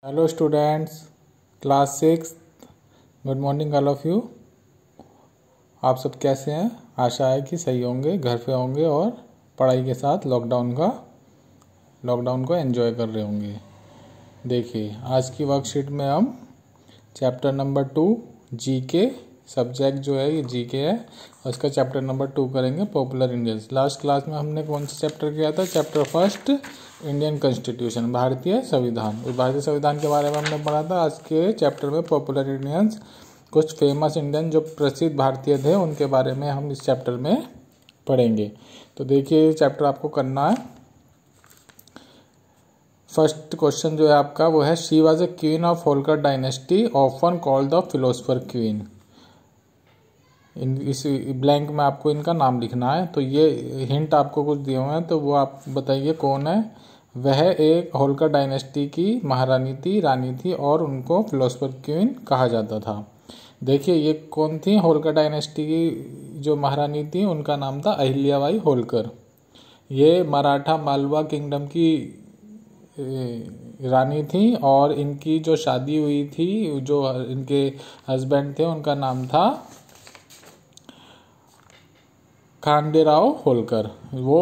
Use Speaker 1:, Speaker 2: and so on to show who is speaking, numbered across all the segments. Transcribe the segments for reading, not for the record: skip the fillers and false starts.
Speaker 1: Hello students, class 6। Good morning all of you. आप सब कैसे हैं? आशा है कि सही होंगे, घर पे होंगे और पढ़ाई के साथ लॉकडाउन को एंजॉय कर रहे होंगे। देखिए, आज की वर्कशीट में हम चैप्टर नंबर 2 जीके, सब्जेक्ट जो है ये जीके है, और इसका चैप्टर नंबर 2 करेंगे, पॉपुलर इंडियंस। लास्ट क्लास में हमने कौन सा चैप्टर किया था? चैप्टर फर्स्ट, इंडियन कॉन्स्टिट्यूशन, भारतीय संविधान। उस भारतीय संविधान के बारे में हमने पढ़ा था। आज के चैप्टर में पॉपुलर इंडियंस, कुछ फेमस इंडियन जो प्रसिद्ध भारतीय थे उनके बारे में हम इस चैप्टर में पढ़ेंगे। तो देखिए, चैप्टर आपको करना है। फर्स्ट क्वेश्चन जो है आपका वो है, she was a queen of Holkar dynasty often called the philosopher queen. इस ब्लैंक में आपको इनका नाम लिखना है। तो ये हिंट आपको कुछ दिए हुए हैं, तो वो आप बताइए कौन है। वह एक होलकर डायनेस्टी की महारानी थी, रानी थी, और उनको फिलोसफर क्वीन कहा जाता था। देखिए, ये कौन थी? होलकर डायनेस्टी की जो महारानी थी उनका नाम था अहिल्याबाई होलकर। ये मराठा मालवा किंगडम की रानी थी, और इनकी जो शादी हुई थी, जो इनके हस्बैंड थे, उनका नाम था खांडेराव होलकर। वो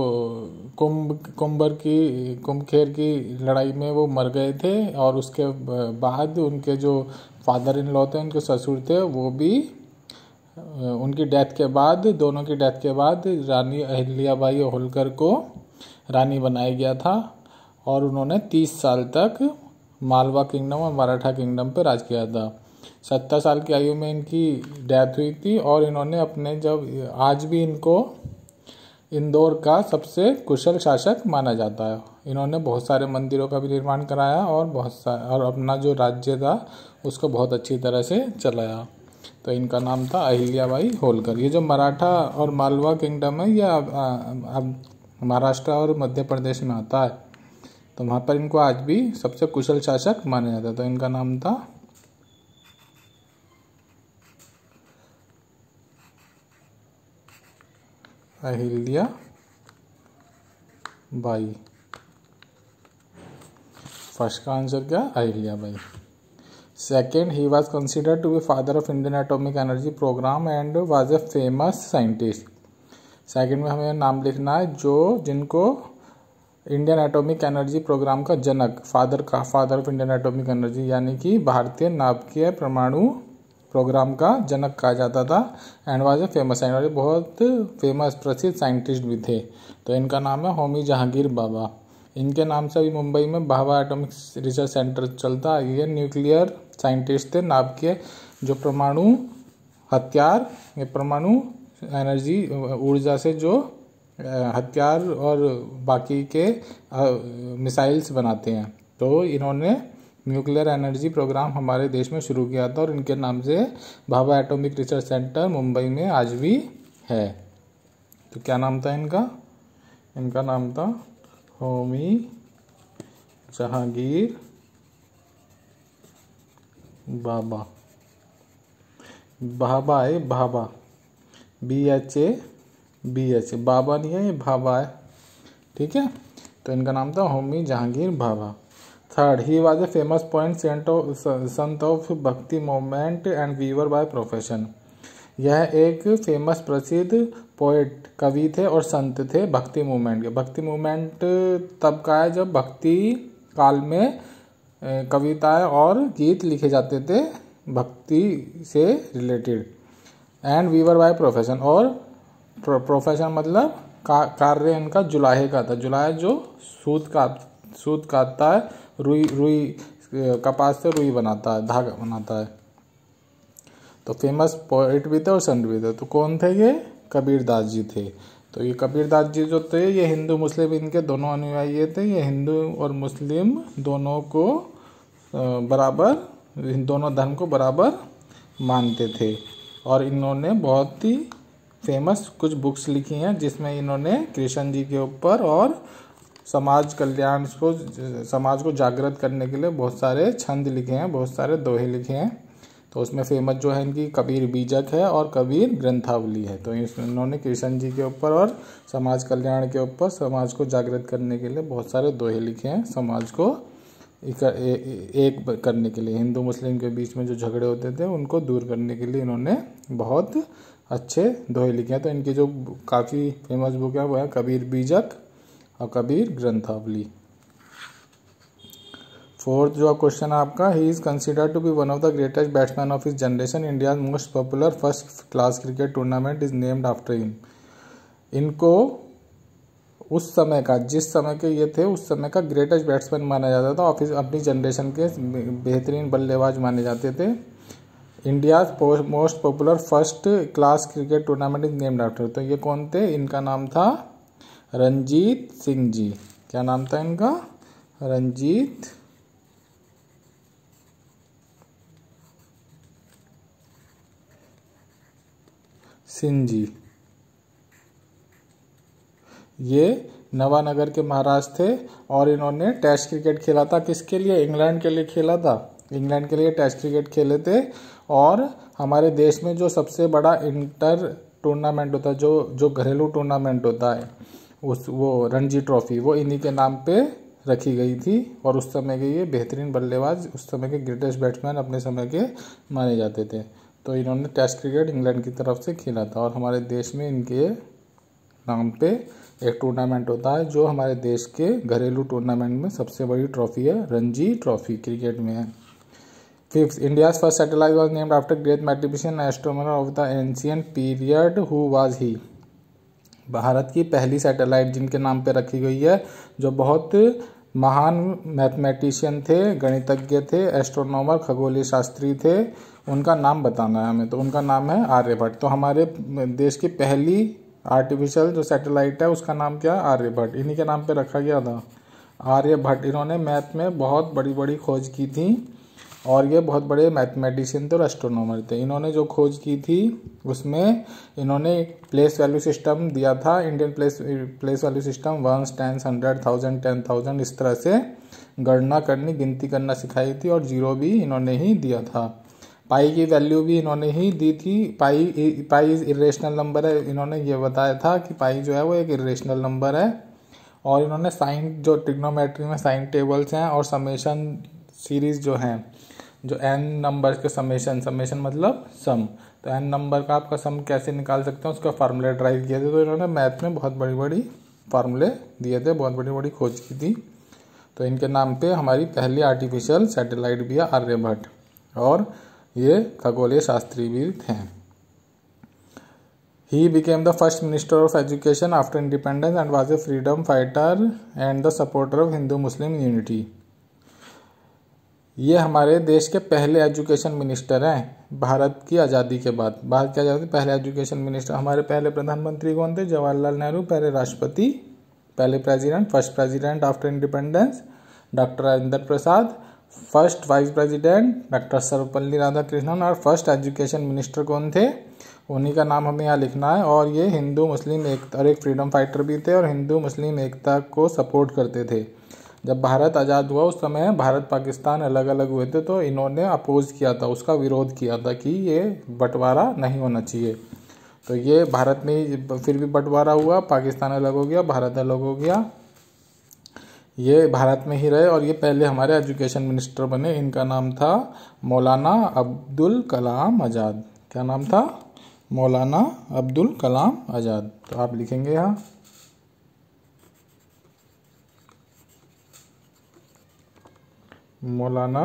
Speaker 1: कुंभखेर की लड़ाई में वो मर गए थे, और उसके बाद उनके जो फादर इन लॉ थे, उनके ससुर थे, वो भी उनकी डेथ के बाद, दोनों की डेथ के बाद रानी अहिल्याबाई होलकर को रानी बनाया गया था, और उन्होंने 30 साल तक मालवा किंगडम और मराठा किंगडम पर राज किया था। 70 साल की आयु में इनकी डेथ हुई थी, और इन्होंने आज भी इनको इंदौर का सबसे कुशल शासक माना जाता है। इन्होंने बहुत सारे मंदिरों का भी निर्माण कराया, और अपना जो राज्य था उसको बहुत अच्छी तरह से चलाया। तो इनका नाम था अहिल्याबाई होलकर। ये जो मराठा और मालवा किंगडम है, यह अब महाराष्ट्र और मध्य प्रदेश में आता है, तो वहाँ पर इनको आज भी सबसे कुशल शासक माना जाता है। तो इनका नाम था अहिल्या बाई। फर्स्ट का आंसर क्या? Ahilya Bai. Second, he was considered to be father of Indian atomic energy program and was a famous scientist. Second में हमें नाम लिखना है जिनको इंडियन एटॉमिक एनर्जी प्रोग्राम का जनक, father of Indian atomic energy, यानी कि भारतीय नाभिकीय परमाणु प्रोग्राम का जनक कहा जाता था। And was a famous scientist, बहुत फेमस प्रसिद्ध साइंटिस्ट भी थे। तो इनका नाम है होमी जहांगीर भाभा। इनके नाम से अभी मुंबई में भाभा एटॉमिक रिसर्च सेंटर चलता है। ये न्यूक्लियर साइंटिस्ट थे, नाभिकीय जो परमाणु हथियार, ये परमाणु एनर्जी ऊर्जा से जो हथियार और बाकी के मिसाइल्स बनाते हैं। तो इन्होंने न्यूक्लियर एनर्जी प्रोग्राम हमारे देश में शुरू किया था, और इनके नाम से Bhabha atomic research centre Mumbai में आज भी है। तो क्या नाम था इनका? इनका नाम था होमी जहांगीर भाभा। भाभा है, भाभा, BHA, बाबा नहीं है, ये भाभा है। ठीक है, तो इनका नाम था Homi Jahangir Bhabha. Third, he was a famous poet sant of Bhakti movement and weaver by profession. यह एक फेमस प्रसिद्ध पोएट, कवि थे और संत थे भक्ति मूवमेंट के। भक्ति मूवमेंट तब का है जब भक्ति काल में कविताएं और गीत लिखे जाते थे भक्ति से related. And weaver by profession, और प्रोफेशन मतलब कार्य इनका जुलाहे का था। जुलाहे जो सूत काटता है, रुई कपास से रुई बनाता है, धागा बनाता है। तो फेमस पोएट भी थे और संत भी थे। तो कौन थे ये? कबीरदास जी थे। तो ये कबीरदास जी जो थे, ये हिंदू मुस्लिम इनके दोनों अनुयायी थे। ये हिंदू और मुस्लिम दोनों को बराबर, दोनों धर्म को बराबर मानते थे, और इन्होंने बहुत ही फेमस कुछ बुक्स लिखी हैं, जिसमें इन्होंने कृष्ण जी के ऊपर और समाज को जागृत करने के लिए बहुत सारे छंद लिखे हैं, बहुत सारे दोहे लिखे हैं। तो उसमें फेमस जो है इनकी कबीर बीजक है और कबीर ग्रंथावली है। तो इन्होंने कृष्ण जी के ऊपर और समाज कल्याण के ऊपर, समाज को जागृत करने के लिए बहुत सारे दोहे लिखे हैं, समाज को एक करने के लिए, हिंदू मुस्लिम के बीच में जो झगड़े होते थे उनको दूर करने के लिए इन्होंने बहुत अच्छे दोहे लिखे हैं। तो इनकी जो काफ़ी फेमस बुक है वो है कबीर बीजक और कबीर ग्रंथावली। फोर्थ जो क्वेश्चन है आपका, he is considered to be one of the greatest batsman of his generation, India most popular first class cricket tournament is named after him. इनको उस समय का, जिस समय के ये थे उस समय का ग्रेटेस्ट बैट्समैन माना जाता था और अपनी जनरेशन के बेहतरीन बल्लेबाज माने जाते थे। India most popular first class cricket tournament is named after, तो ये कौन थे? इनका नाम था रंजीत सिंह जी। क्या नाम था इनका? रंजीत सिंह जी। ये नवानगर के महाराज थे और इन्होंने टेस्ट क्रिकेट खेला था। किसके लिए? इंग्लैंड के लिए खेला था। इंग्लैंड के लिए टेस्ट क्रिकेट खेले थे। और हमारे देश में जो सबसे बड़ा इंटर टूर्नामेंट होता है, जो घरेलू टूर्नामेंट होता है, वो रणजी ट्रॉफी, वो इन्हीं के नाम पे रखी गई थी। और उस समय के ये बेहतरीन बल्लेबाज, उस समय के ग्रेटेस्ट बैट्समैन अपने समय के माने जाते थे। तो इन्होंने टेस्ट क्रिकेट इंग्लैंड की तरफ से खेला था और हमारे देश में इनके नाम पे एक टूर्नामेंट होता है जो हमारे देश के घरेलू टूर्नामेंट में सबसे बड़ी ट्रॉफी है, रणजी ट्रॉफी क्रिकेट में है। Fifth, India's first satellite was named after great mathematician astronomer of the ancient period, who was he. Bharat की पहली सैटेलाइट जिनके नाम पे रखी गई है, जो बहुत महान मैथमेटिशियन थे, गणितज्ञ थे, एस्ट्रोनॉमर खगोलीय शास्त्री थे, उनका नाम बताना है हमें। तो उनका नाम है आर्यभट्ट। तो हमारे देश की पहली आर्टिफिशियल जो सैटेलाइट है उसका नाम क्या है? आर्यभट्ट। इन्हीं के नाम पे रखा गया था, आर्यभट्ट। इन्होंने मैथ में बहुत बड़ी बड़ी खोज की थी और ये बहुत बड़े मैथमेटिशियन थे और एस्ट्रोनॉमर थे। इन्होंने जो खोज की थी उसमें इन्होंने प्लेस वैल्यू सिस्टम दिया था, इंडियन प्लेस वैल्यू सिस्टम, 1, 10, 100, 1000, 10,000, इस तरह से गणना करनी, गिनती करना सिखाई थी। और जीरो भी इन्होंने ही दिया था। पाई की वैल्यू भी इन्होंने ही दी थी। पाई इरेशनल नंबर है, इन्होंने ये बताया था कि पाई जो है वो एक इरेशनल नंबर है। और इन्होंने साइन, जो ट्रिग्नोमेट्री में साइन टेबल्स हैं और समेशन सीरीज जो हैं, जो n नंबर के समेशन मतलब सम, तो n नंबर का आपका सम कैसे निकाल सकते हैं उसका फार्मूले ड्राइव किए थे। तो इन्होंने मैथ में बहुत बड़ी बड़ी फार्मूले दिए थे, बहुत बड़ी बड़ी खोज की थी। तो इनके नाम पे हमारी पहली आर्टिफिशियल सैटेलाइट भी है आर्यभट्ट, और ये खगोलीय शास्त्री भी थे। He became the first minister of education after independence and was a freedom fighter and the supporter of Hindu-Muslim unity. ये हमारे देश के पहले एजुकेशन मिनिस्टर हैं भारत की आज़ादी के बाद। भारत की आज़ादी पहले एजुकेशन मिनिस्टर। हमारे पहले प्रधानमंत्री कौन थे? जवाहरलाल नेहरू। पहले राष्ट्रपति, पहले president, first president after independence doctor Rajendra Prasad. First vice president doctor Sarvepalli Radhakrishnan. और फर्स्ट एजुकेशन मिनिस्टर कौन थे? उन्हीं का नाम हमें यहाँ लिखना है। और ये हिंदू मुस्लिम एकता, और एक फ्रीडम फाइटर भी थे और हिंदू मुस्लिम एकता को सपोर्ट करते थे। जब भारत आज़ाद हुआ उस समय भारत पाकिस्तान अलग अलग हुए थे, तो इन्होंने अपोज किया था, उसका विरोध किया था कि ये बंटवारा नहीं होना चाहिए। तो ये भारत में फिर भी बंटवारा हुआ, पाकिस्तान अलग हो गया, भारत अलग हो गया। ये भारत में ही रहे और ये पहले हमारे एजुकेशन मिनिस्टर बने। इनका नाम था मौलाना अब्दुल कलाम आज़ाद। क्या नाम था? मौलाना अब्दुल कलाम आज़ाद। तो आप लिखेंगे यहाँ Maulana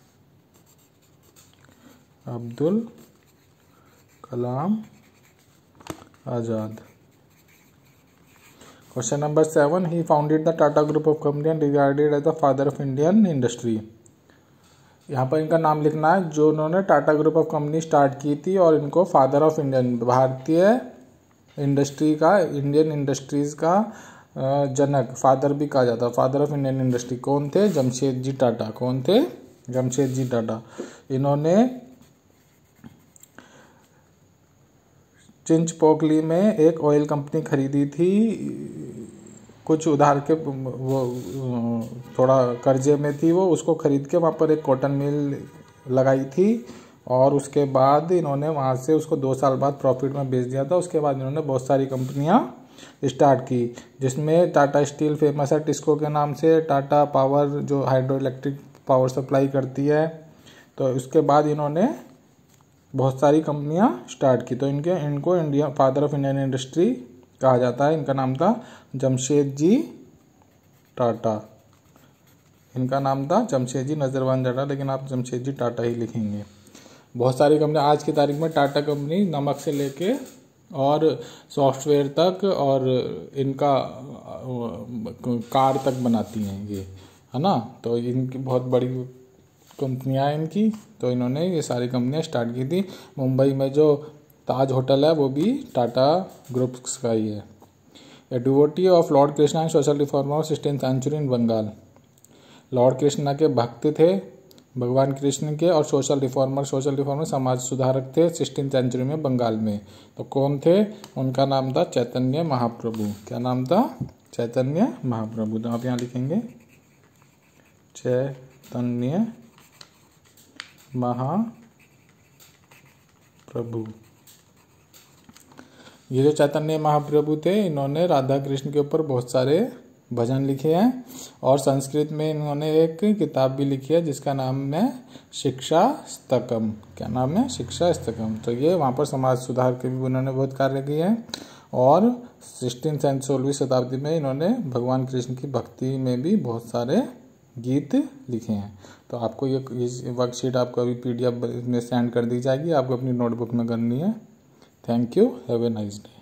Speaker 1: Abdul Kalam Azad. Question number 7, he founded the Tata group of company and regarded as the father of Indian industry. यहाँ पर इनका नाम लिखना है, जो उन्होंने Tata group of company start की थी और इनको फादर ऑफ इंडियन, भारतीय इंडस्ट्री का, इंडियन इंडस्ट्रीज का जनक, फादर भी कहा जाता है, फादर ऑफ इंडियन इंडस्ट्री कौन थे? जमशेदजी टाटा। कौन थे? जमशेदजी टाटा। इन्होंने चिंचपोकली में एक ऑयल कंपनी खरीदी थी, कुछ उधार के, वो थोड़ा कर्जे में थी, वो उसको खरीद के वहाँ पर एक कॉटन मिल लगाई थी और उसके बाद इन्होंने वहाँ से उसको 2 साल बाद प्रॉफिट में बेच दिया था। उसके बाद इन्होंने बहुत सारी कंपनियाँ स्टार्ट की, जिसमें टाटा स्टील फेमस है टिस्को के नाम से, टाटा पावर जो हाइड्रो इलेक्ट्रिक पावर सप्लाई करती है। तो उसके बाद इन्होंने बहुत सारी कंपनियां स्टार्ट की। तो इनको India father of Indian industry कहा जाता है। इनका नाम था जमशेदजी टाटा। इनका नाम था जमशेदजी नजरवान टाटा, लेकिन आप जमशेदजी टाटा ही लिखेंगे। बहुत सारी कंपनियां आज की तारीख में टाटा कंपनी नमक से लेके और सॉफ्टवेयर तक और इनका कार तक बनाती हैं ये, है ना। तो इनकी बहुत बड़ी कंपनियां हैं इनकी। तो इन्होंने ये सारी कंपनियां स्टार्ट की थी। मुंबई में जो ताज होटल है वो भी टाटा ग्रुप्स का ही है। A devotee of lord Krishna and social reformer of 16th century in Bengal. Lord Krishna के भक्त थे, भगवान कृष्ण के, और सोशल रिफॉर्मर समाज सुधारक थे 16th सेंचुरी में बंगाल में। तो कौन थे? उनका नाम था चैतन्य महाप्रभु। क्या नाम था? चैतन्य महाप्रभु। तो आप यहाँ लिखेंगे चैतन्य महाप्रभु। ये जो चैतन्य महाप्रभु थे, इन्होंने राधा कृष्ण के ऊपर बहुत सारे भजन लिखे हैं और संस्कृत में इन्होंने एक किताब भी लिखी है जिसका नाम है शिक्षास्तकम। क्या नाम है? शिक्षास्तकम। तो ये वहाँ पर समाज सुधार के भी उन्होंने बहुत कार्य किए हैं। और 16वीं शताब्दी में इन्होंने भगवान कृष्ण की भक्ति में भी बहुत सारे गीत लिखे हैं। तो आपको ये वर्कशीट आपको अभी PDF में सेंड कर दी जाएगी, आपको अपनी नोटबुक में करनी है। Thank you, have a nice day.